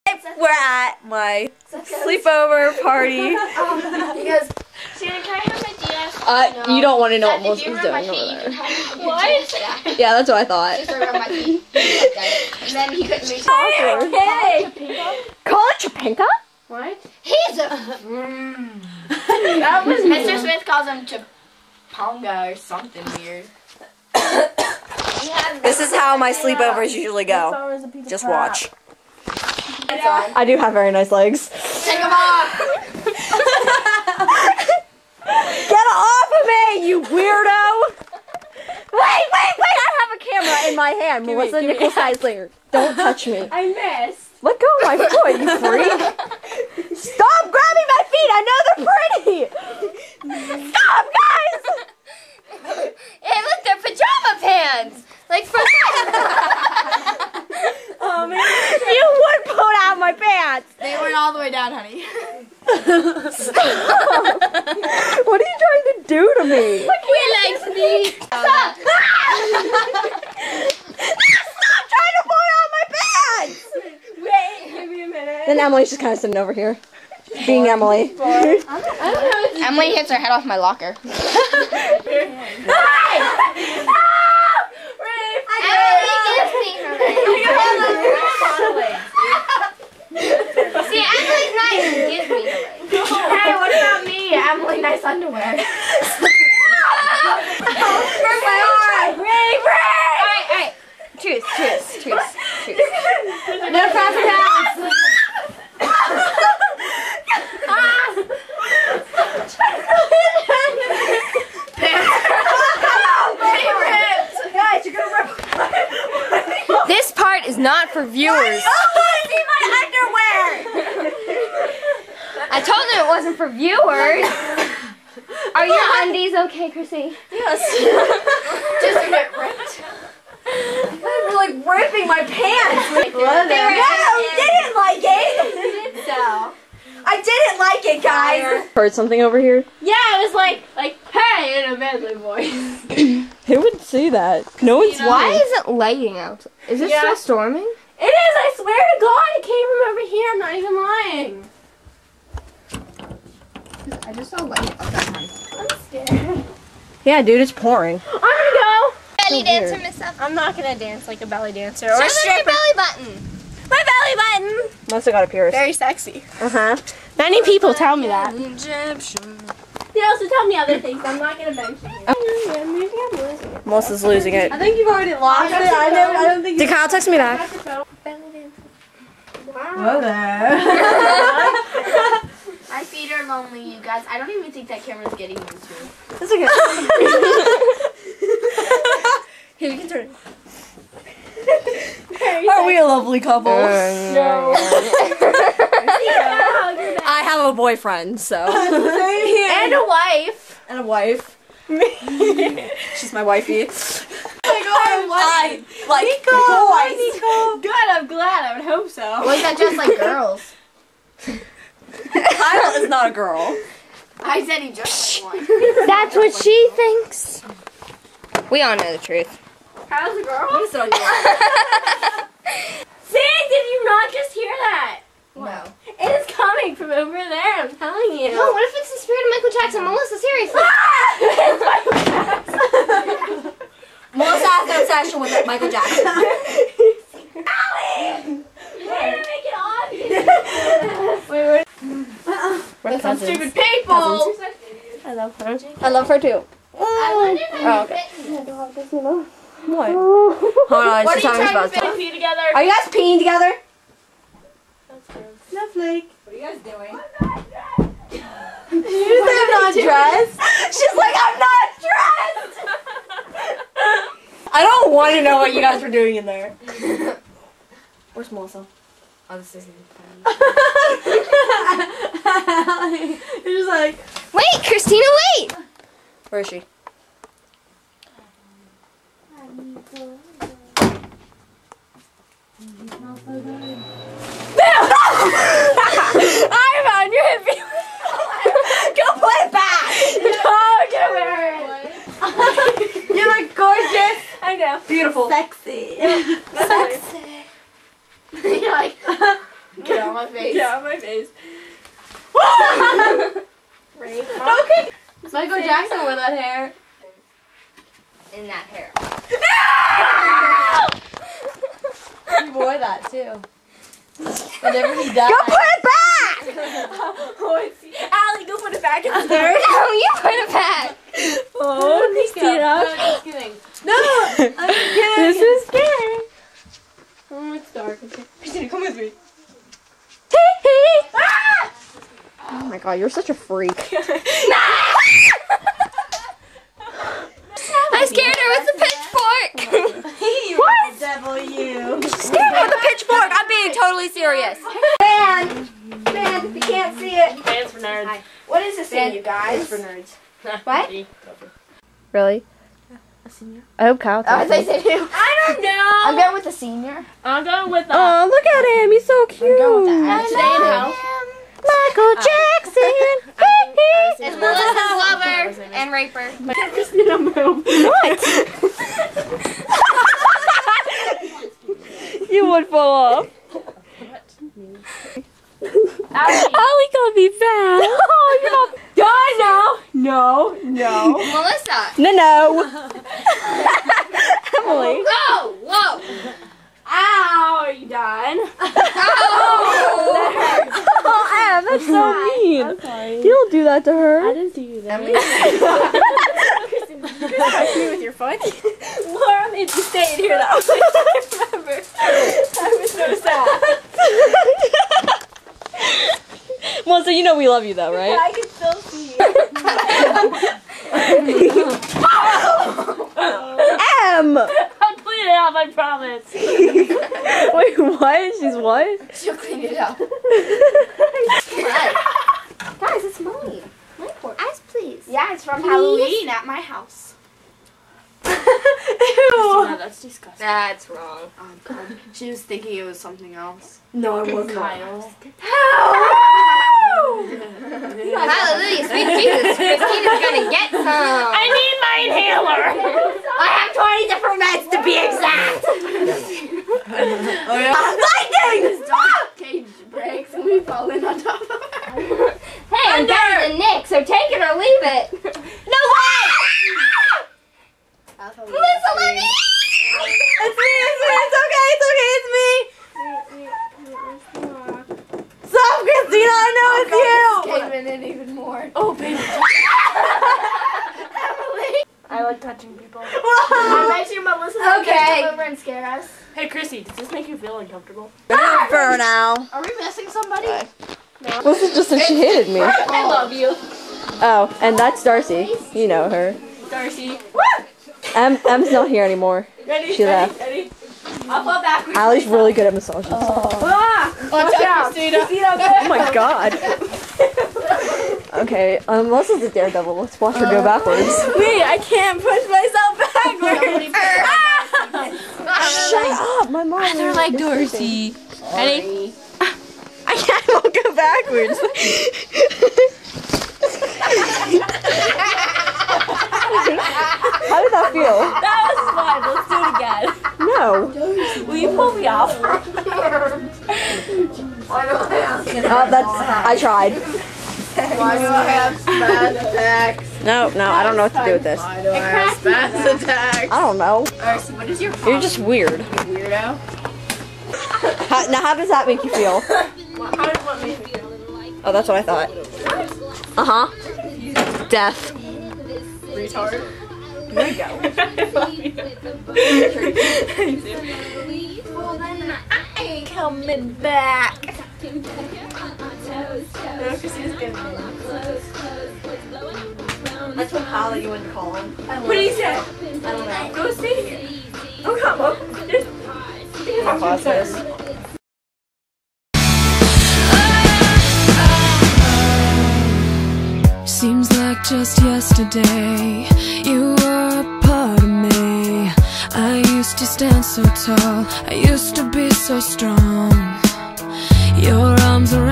We're at my sleepover party. He goes, Shannon, can I have my DS? No. You don't want to know what Melissa's doing over there. What? Yeah, that's what I thought. And then he couldn't reach Hey! Call it Chapinka? What? He's a... That was Mr. Smith calls him Chaponga or something weird. This is how my sleepovers usually go. Just watch. I do have very nice legs. Take them off! Get off of me, you weirdo! Wait! I have a camera in my hand, Melissa Nichols Heisler. Don't touch me. I missed. Let go of my foot, you freak! Stop grabbing my feet! I know they're pretty! Stop, guys! Hey, look, they're pajama pants! Like for Oh man. You would pull out my pants! They went all the way down, honey. Stop! What are you trying to do to me? He likes me. Stop! Stop trying to pull out my pants! Wait, give me a minute. Then Emily's just kind of sitting over here. Being Emily. Emily hits her head off my locker. See, Emily's nice and gives me her leg. Hey, what about me? Emily, nice underwear. Break my arm! Break! Alright. Truce. No crossing paths. Guys, you're gonna rip. This part is not for viewers. See my underwear! I told you it wasn't for viewers. Are your undies okay, Chrissy? Yes. Just a bit ripped. You're like ripping my pants. They were didn't like it. so. I didn't like it, guys. Heard something over here? Yeah, it was like, hey, in a manly voice. Who would see that? No one's Why is it lighting out? Is it still storming? It is, I swear to God, it came from over here, I'm not even lying. I just saw light. I'm scared. Yeah, dude, it's pouring. I'm gonna go. Belly dancer, Miss Up. I'm not gonna dance like a belly dancer Show or a them your stripper. belly button. My belly button! Melissa got a pierce. Very sexy. Uh-huh. Many people tell me that. They also tell me other things, I'm not gonna mention it. Melissa's losing it. I think you've already lost it. I don't think Did Kyle text me back? Wow. My feet are lonely, you guys. I don't even think that camera's getting me too. That's okay. Here, you can turn it. Are we a lovely couple? No. I have a boyfriend, so. And a wife. And a wife. She's my wifey. I like boys. Good, I'm glad. I would hope so. Or is that just like girls? Kyle is not a girl. I said he just like one. That's what she thinks. We all know the truth. Kyle's a girl? I'm gonna sit on your lap. See, did you not just hear that? No. It is coming from over there, I'm telling you. No, what if it's the spirit of Michael Jackson? Melissa, seriously. Melissa has an obsession with Michael Jackson. Allie! Way to make it obvious. Wait. We're Some cousins. stupid people. I love her. I love her too. I wonder if Oh, okay. What? Hold on, What she's are you talking trying about to stuff. Pee together. Are you guys peeing together? Snowflake. What are you guys doing? You said I'm not dressed. She's like, I'm not dressed! I don't want to know what you guys were doing in there. Where's Melissa? Oh, this isn't You're just like, Wait, Christina, wait! Where is she? I'm on your hippie. Go play back. no, get away. You look gorgeous. I know. Beautiful. Sexy. Sexy. You're like, Get out of my face. Get out of my face. Okay. Michael Jackson wore that hair. In that hair. He wore that too. Whenever he died. Go put it back! Allie, go put it back in there. No, you put it back. Oh, Christina. No, just kidding. No, I'm kidding. This is scary. Oh, it's dark. Okay. Christina, come with me. Oh my god, you're such a freak. I scared her with the pitchfork. What? Devil, you. Scared her with the pitchfork. I'm being totally serious. Man, if you can't see it. Fans for nerds. What is this thing, you guys? For nerds. What? Really? A senior. I hope Kyle Oh, tells me. they said who? I don't know. I'm going with the senior. I'm going with Oh, look at him. He's so cute. I'm going with that. Stay in house. Michael Jackson. It's Melissa's lover and raper. Christina, move. What? You would fall off. Allie got me bad. Oh, you're not. No. Melissa. No. Emily. Whoa, whoa. Ow, are you done? Oh, Em, that's so mean. I'm sorry. You don't do that to her. I didn't see you there. Emily. Touch me with your foot. Laura made me stay in here though. I remember. I was so sad. Well, so you know we love you though, right? I can still see you. Em! I'll clean it up, I promise. Wait, what? She's what? She'll clean it up. Guys, it's mine. My pork. Ice, please. Yeah, it's from Halloween at my house. Ew. That's disgusting. That's wrong. Oh, God. She was thinking it was something else. No, it wasn't. Kyle. Hallelujah, sweet Jesus. Christina's gonna get some. I need my inhaler. I have 20 different meds to be exact. Lightning! Stop! Cage breaks and we fall in on top of her. Hey, I'm better than Nick, so take it or leave it. No way! Melissa, let me! It's me, it's okay, Stop, Christina, I know it's you! Came in even more. Oh, baby. Emily! I like touching people. I bet you Melissa's gonna come over and scare us. Hey, Chrissy, does this make you feel uncomfortable? For now. Are we missing somebody? No. This is just that she hated me. I love you. Oh, and that's Darcy. You know her. Darcy. Em's not here anymore. Ready? She left. Ready? I'll fall backwards. Allie's really good at massages. Watch out, Christina. Oh my god. Okay, Melissa's a daredevil. Let's watch her go backwards. Wait, I can't push myself backwards. Shut up, my mom. They're like Dorsey. Ready? I won't go backwards. How did that feel? That was fun. Let's do it again. No. Will you pull me off? I tried. Why do I have spaz attacks? No, I don't know what to do with this. Why do I have spaz attacks? I don't know. Darcy, what is your problem? You're just weird. Weirdo. Now, how does that make you feel? How does what make me feel? Oh, that's what I thought. Uh-huh. Death. Retard. There you go. Well, then I ain't coming back. No, Christina's good. That's what Holly you wouldn't call him. What do you say? I don't know. Go stay here. Oh, come on. I'll pause this. Seems like just yesterday you were a part of me. I used to stand so tall, I used to be so strong. Your arms around